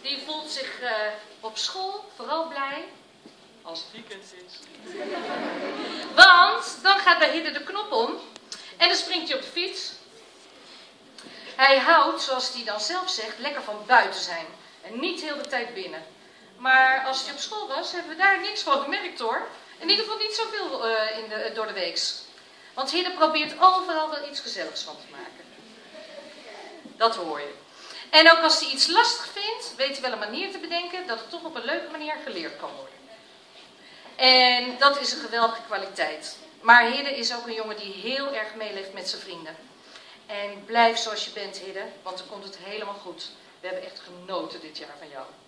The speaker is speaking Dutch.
die voelt zich op school vooral blij als het weekend is. Want dan gaat bij Hidde de knop om en dan springt hij op de fiets. Hij houdt, zoals hij dan zelf zegt, lekker van buiten zijn en niet heel de tijd binnen. Maar als hij op school was, hebben we daar niks van gemerkt hoor. In ieder geval niet zoveel door de weeks. Want Hidde probeert overal wel iets gezelligs van te maken. Dat hoor je. En ook als hij iets lastig vindt, weet hij wel een manier te bedenken dat het toch op een leuke manier geleerd kan worden. En dat is een geweldige kwaliteit. Maar Hidde is ook een jongen die heel erg meeleeft met zijn vrienden. En blijf zoals je bent, Hidde, want dan komt het helemaal goed. We hebben echt genoten dit jaar van jou.